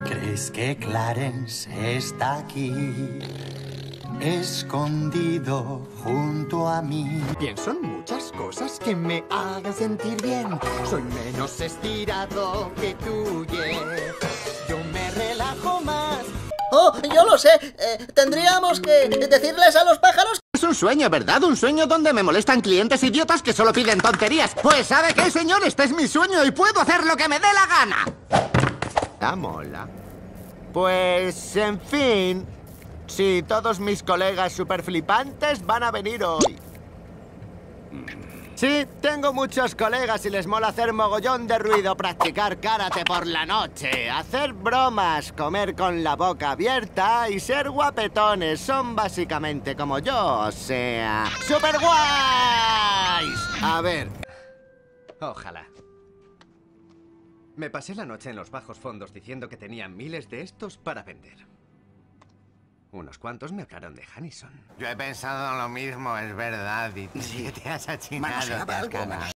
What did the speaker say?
¿Crees que Clarence está aquí, escondido junto a mí? Pienso en muchas cosas que me hagan sentir bien. Soy menos estirado que tú, Jeff. Yo me relajo más. ¡Oh, yo lo sé! Tendríamos que decirles a los pájaros... Es un sueño, ¿verdad? Un sueño donde me molestan clientes idiotas que solo piden tonterías. Pues ¿sabe qué, señor? Este es mi sueño y puedo hacer lo que me dé la gana. Mola. Pues, en fin, si todos mis colegas super flipantes van a venir hoy. Sí, tengo muchos colegas y les mola hacer mogollón de ruido, practicar karate por la noche, hacer bromas, comer con la boca abierta y ser guapetones. Son básicamente como yo, o sea, ¡super guays! A ver. Ojalá. Me pasé la noche en los bajos fondos diciendo que tenía miles de estos para vender. Unos cuantos me hablaron de Hannison. Yo he pensado lo mismo, es verdad. Y sí que te has achinado. Manoseaba algo,